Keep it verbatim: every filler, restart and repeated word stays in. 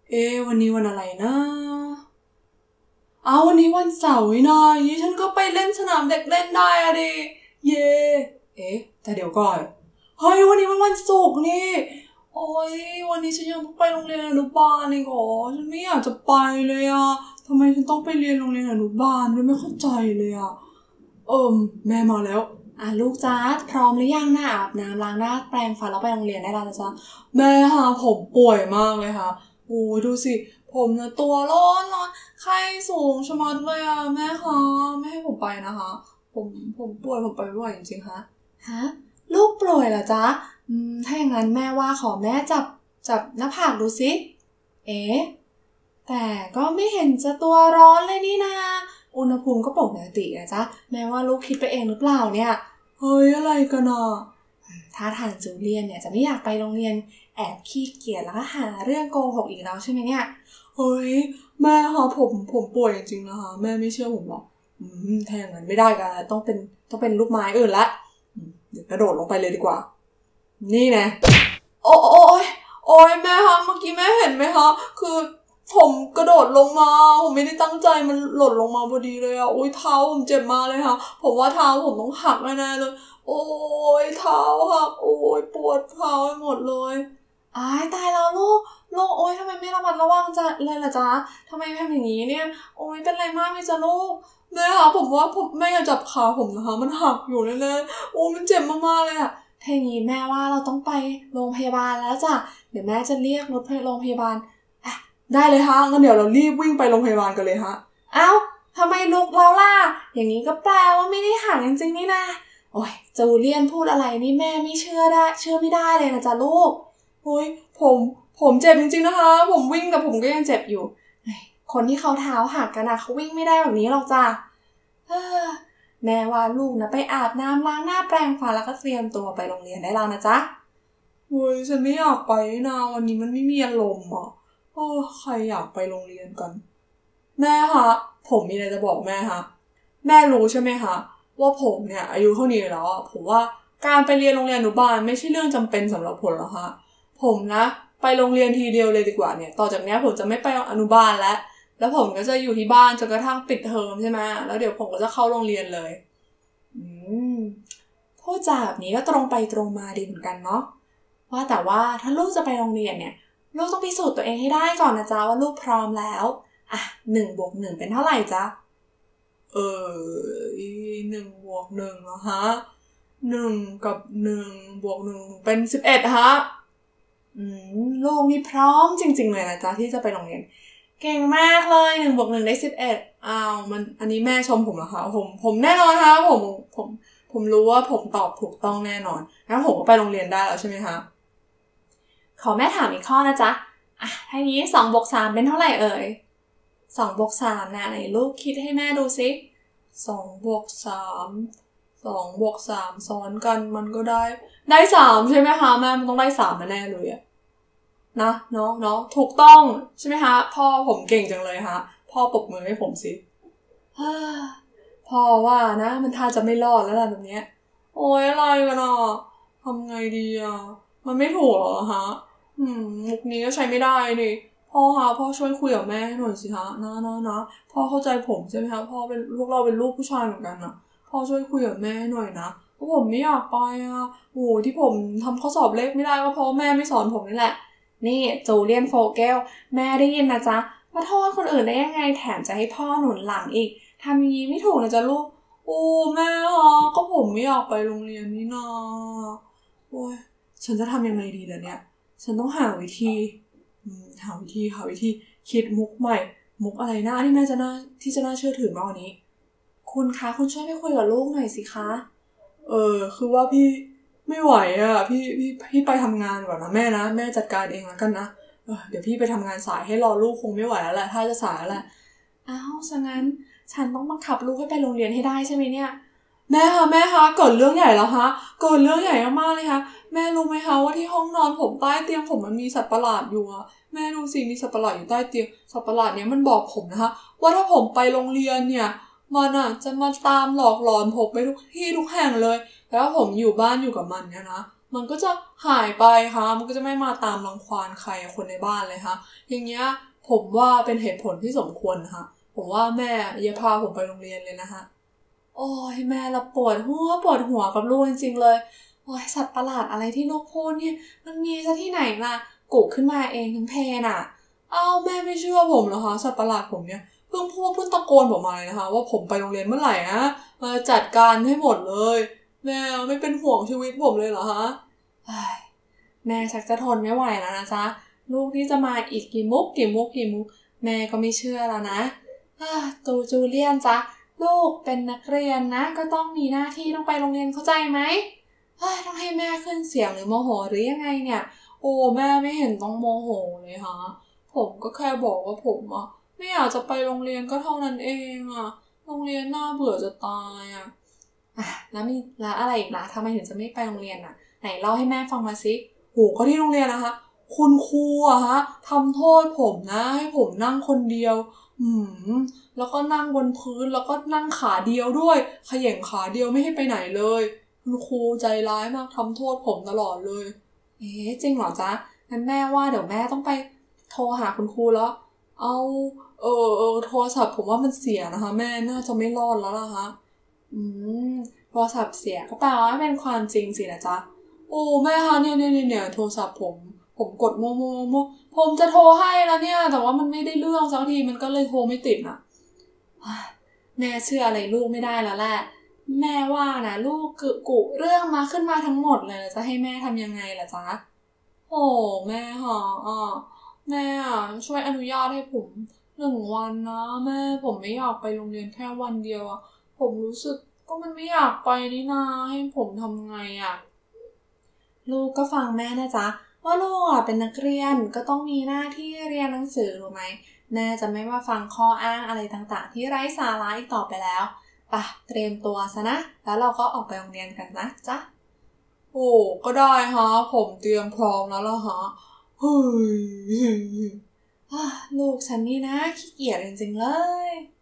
เอ๊ะวันนี้วันอะไรนะเอาวันนี้วันเสาร์นี่นาอย่างนี้ฉันก็ไปเล่นสนามเด็กเล่นได้อะดิเย่เอ๊ะแต่เดี๋ยวก่อนเฮ้ยวันนี้มันวันศุกร์นี่โอ้ยวันนี้ฉันยังต้องไปโรงเรียนอนุบาลอีกเหรอฉันไม่อยากจะไปเลยอะทำไมฉันต้องไปเรียนโรงเรียนอนุบาลด้วยไม่เข้าใจเลยอะเอิ่มแม่มาแล้วอ่ะลูกจ้าพร้อมหรือยังนะอาบน้ำล้างหน้าแปรงฟันแล้วไปโรงเรียนได้แล้วนะจ๊ะแม่ค่ะผมป่วยมากเลยค่ะโอ้ยดูสิผมนะตัวร้อนร้อนไข้สูงชะมัดเลยอ่ะแม่คะไม่ให้ผมไปนะคะผมผมป่วยผมไปไม่ไหวจริงๆค่ะฮะลูกป่วยเหรอจ๊ะอืมถ้าอย่างนั้นแม่ว่าขอแม่จับจับหน้าผากดูสิเอ๊ะแต่ก็ไม่เห็นจะตัวร้อนเลยนี่นาอุณหภูมิก็ปกตินะจ๊ะแม่ว่าลูกคิดไปเองหรือเปล่าเนี่ยเฮ้ยอะไรกันอ่ะถ้าทางจูเลียนเนี่ยจะไม่อยากไปโรงเรียนแอบขี้เกียจแล้วก็หาเรื่องโกหกอีกแล้วใช่ไหมเนี่ยเฮ้ยแม่คะผมผมป่วยจริงๆนะคะแม่ไม่เชื่อผมหรอกอืมถ้าอย่างนั้นไม่ได้กันต้องเป็นต้องเป็นลูกไม้อื่นละเดี๋ยวกระโดดลงไปเลยดีกว่านี่นะโอ้โอ้ยโอ้ยแม่คะเมื่อกี้แม่เห็นไหมคะคือผมกระโดดลงมาผมไม่ได้ตั้งใจมันหล่นลงมาพอดีเลยอ่ะโอ้ยเท้าผมเจ็บมากเลยค่ะผมว่าเท้าผมต้องหักแน่ๆเลยโอ้ยเท้าหักโอ้ยปวดเท้าไปหมดเลยอ้ายตายแล้วลูกลูกโอ๊ยทำไมไม่ระมัดระวังจะเลยล่ะจ๊ะทำไมทำอย่างนี้เนี่ยโอ๊ยเป็นไรมากไหมจ๊ะลูกแม่คะผมว่าผมแม่อย่าจับขาผมนะคะมันหักอยู่แน่ๆโอ้มันเจ็บมากๆเลยอะถ้าอย่างนี้แม่ว่าเราต้องไปโรงพยาบาลแล้วจ้ะเดี๋ยวแม่จะเรียกรถไปโรงพยาบาลอ่ะได้เลยฮะงั้นเดี๋ยวเรารีบวิ่งไปโรงพยาบาลกันเลยฮะเอ้าทำไมลูกเราล่ะอย่างนี้ก็แปลว่าไม่ได้หักจริงๆนี่นะโอ๊ยจูเลียนพูดอะไรนี่แม่ไม่เชื่อได้เชื่อไม่ได้เลยนะจ๊ะลูกโอ๊ยผมผมเจ็บจริงๆนะคะผมวิ่งแต่ผมก็ยังเจ็บอยู่คนที่เขาเท้าหักกันนะเขาวิ่งไม่ได้แบบนี้หรอกจ้ะแม่ว่าลูกนะไปอาบน้ำล้างหน้าแปรงฟันแล้วก็เตรียมตัวไปโรงเรียนได้แล้วนะจ๊ะโอ๊ยฉันไม่อยากไปนะวันนี้มันไม่มีอารมณ์อ่ะโอ้ใครอยากไปโรงเรียนกันแม่คะผมมีอะไรจะบอกแม่คะแม่รู้ใช่ไหมคะว่าผมเนี่ยอายุเท่านี้แล้วผมว่าการไปเรียนโรงเรียนอนุบาลไม่ใช่เรื่องจำเป็นสำหรับผมหรอกคะผมนะไปโรงเรียนทีเดียวเลยดีกว่าเนี่ยต่อจากนี้ผมจะไม่ไปอนุบาลแล้วแล้วผมก็จะอยู่ที่บ้านจนกระทั่งปิดเทอมใช่ไหมแล้วเดี๋ยวผมก็จะเข้าโรงเรียนเลยอืมพูดจาแบบนี้ก็ตรงไปตรงมาดีเหมือนกันเนาะว่าแต่ว่าถ้าลูกจะไปโรงเรียนเนี่ยลูกต้องพิสูจน์ตัวเองให้ได้ก่อนนะจ๊ะว่าลูกพร้อมแล้วอ่ะหนึ่งบวกหนึ่งเป็นเท่าไหร่จ๊ะเออหนึ่งบวกหนึ่งเหรอฮะหนึ่งกับหนึ่งบวกหนึ่งเป็นสิบเอ็ดฮะอืมลูกนี่พร้อมจริงๆเลยนะจ๊ะที่จะไปโรงเรียนเก่งมากเลยหนึ่งบวกหนึ่งได้สิบเอ็ดอ้าวมันอันนี้แม่ชมผมเหรอคะผมผมแน่นอนค่ะผมผมผมรู้ว่าผมตอบถูกต้องแน่นอนงั้นผมก็ไปโรงเรียนได้แล้วใช่ไหมคะขอแม่ถามอีกข้อนะจ๊ะอ่ะทีนี้สองบวกสามเป็นเท่าไหร่เอ่ยสองบวกสามนะไหนลูกคิดให้แม่ดูสิสองบวกสามสองบวกสามซ้อนกันมันก็ได้ได้สามใช่ไหมคะแม่มันต้องได้สามแน่ๆเลยอะนะเนาะเนาะถูกต้องใช่ไหมคะพ่อผมเก่งจังเลยฮะพ่อปรบมือให้ผมสิพ่อว่านะมันท่าจะไม่รอดแล้วล่ะแบบเนี้ยโอ๊ยอะไรกันอ่ะทำไงดีอ่ะมันไม่ถูกหรอฮะอืมมุกนี้ก็ใช้ไม่ได้ดิพ่อฮะพ่อช่วยคุยกับแม่ให้หน่อยสิฮะนะนะนะพ่อเข้าใจผมใช่ไหมคะพ่อเป็นพวกเราเป็นลูกผู้ชายเหมือนกันนะพ่อช่วยคุยกับแม่ให้หน่อยนะเพราะผมไม่อยากไปอ่ะโอ้ที่ผมทำข้อสอบเลขไม่ได้ก็เพราะแม่ไม่สอนผมนี่แหละนี่จูเลียนโฟเกลแม่ได้ยินนะจ๊ะมาโทษคนอื่นได้ยังไงแถมจะให้พ่อหนุนหลังอีกทำอย่างนี้ไม่ถูกนะจ๊ะลูกโอ้แม่ฮะก็ผมไม่อยากไปโรงเรียนนี่นาโอ้ยฉันจะทำยังไงดีล่ะเนี่ยฉันต้องหาวิธีหาวิธีหาวิธีคิดมุกใหม่มุกอะไรนะที่แม่จะน่าที่จะน่าเชื่อถือมากกว่านี้คุณคะคุณช่วยไปคุยกับลูกหน่อยสิคะเออคือว่าพี่ไม่ไหวอ่ะพี่พี่พี่ไปทำงานก่อนนะแม่นะแม่จัดการเองแล้วกันนะเออเดี๋ยวพี่ไปทำงานสายให้รอลูกคงไม่ไหวแล้วแหละถ้าจะสายแล้วแหละอ้าวซะงั้นฉันต้องบังคับลูกให้ไปโรงเรียนให้ได้ใช่ไหมเนี่ยแม่คะแม่คะเกิดเรื่องใหญ่แล้วฮะเกิดเรื่องใหญ่มากเลยคะแม่รู้ไหมคะว่าที่ห้องนอนผมใต้เตียงผมมันมีสัตว์ประหลาดอยู่อะแม่ดูสิมีสัตว์ประหลาดอยู่ใต้เตียงสัตว์ประหลาดเนี้ยมันบอกผมนะคะว่าถ้าผมไปโรงเรียนเนี่ยมันอะจะมาตามหลอกหลอนผมไปทุกที่ทุกแห่งเลยแล้วผมอยู่บ้านอยู่กับมันเนี่ยนะมันก็จะหายไปค่ะมันก็จะไม่มาตามรังควานใครคนในบ้านเลยค่ะอย่างเงี้ยผมว่าเป็นเหตุผลที่สมควรนะคะผมว่าแม่อย่าพาผมไปโรงเรียนเลยนะคะโอ้ยแม่ละปวดหัวปวดหัวกับลูกจริงๆเลยโอ้ยสัตว์ประหลาดอะไรที่ลูกพูดเนี่ยมันมีซะที่ไหนล่ะกุขึ้นมาเองทั้งเพน่ะอ้าวแม่ไม่เชื่อผมเหรอคะสัตว์ประหลาดผมเนี่ยเพิ่งพูดเพิ่งตะโกนบอกมาเลยนะคะว่าผมไปโรงเรียนเมื่อไหร่นะมาจัดการให้หมดเลยแม่ไม่เป็นห่วงชีวิตผมเลยเหรอคะแม่ชักจะทนไม่ไหวแล้วนะจ๊ะลูกที่จะมาอีกกี่มุกกี่มุกกี่มุกแม่ก็ไม่เชื่อแล้วนะตูจูเลียนจ๊ะลูกเป็นนักเรียนนะก็ต้องมีหน้าที่ต้องไปโรงเรียนเข้าใจไหมต้องให้แม่ขึ้นเสียงหรือโมโหหรือยังไงเนี่ยโอ้แม่ไม่เห็นต้องโมโหเลยค่ะผมก็แค่บอกว่าผมอ่ะไม่อยากจะไปโรงเรียนก็เท่านั้นเองอ่ะโรงเรียนน่าเบื่อจะตายอ่ะอ่ะแล้วมีแล้วอะไรอีกล่ะทำไมถึงจะไม่ไปโรงเรียนอ่ะไหนเล่าให้แม่ฟังมาสิโหก็ที่โรงเรียนนะคะคุณครูอะฮะทำโทษผมนะให้ผมนั่งคนเดียวอืมแล้วก็นั่งบนพื้นแล้วก็นั่งขาเดียวด้วยเขย่งขาเดียวไม่ให้ไปไหนเลยคุณครูใจร้ายมากทำโทษผมตลอดเลยเอ๊ะจริงเหรอจ๊ะงั้นแม่ว่าเดี๋ยวแม่ต้องไปโทรหาคุณครูแล้วเอาเออเออโทรศัพท์ผมว่ามันเสียนะคะแม่น่าจะไม่รอดแล้วล่ะคะอืมโทรศัพท์เสียก็แปลว่าเป็นความจริงสินะจ๊ะโอ้แม่คะเนี่ยเนี่ยเนี่ยโทรศัพท์ผมผมกดโมโมโมผมจะโทรให้แล้วเนี่ยแต่ว่ามันไม่ได้เรื่องสักทีมันก็เลยโทรไม่ติดน่ะแม่เชื่ออะไรลูกไม่ได้แล้วแหละแม่ว่านะลูกกุกุเรื่องมาขึ้นมาทั้งหมดเลยจะให้แม่ทำยังไงล่ะจ๊ะโอ้แม่ค่ะอ่าแม่อ่ะช่วยอนุญาตให้ผมหนึ่งวันนะแม่ผมไม่อยากไปโรงเรียนแค่วันเดียวอ่ะผมรู้สึกก็มันไม่อยากไปนี่นาให้ผมทำไงอ่ะลูกก็ฟังแม่นะจ๊ะว่าลูกอ่ะเป็นนักเรียนก็ต้องมีหน้าที่เรียนหนังสือรู้ไหมแม่จะไม่มาฟังข้ออ้างอะไรต่างๆที่ไร้สาระอีกต่อไปแล้วป่ะเตรียมตัวซะนะแล้วเราก็ออกไปโรงเรียนกันนะจ๊ะโอ้ก็ได้ฮะผมเตรียมพร้อมแล้วล่ะฮะเฮ้ยลูกฉันนี่นะขี้เกียจจริงๆเลย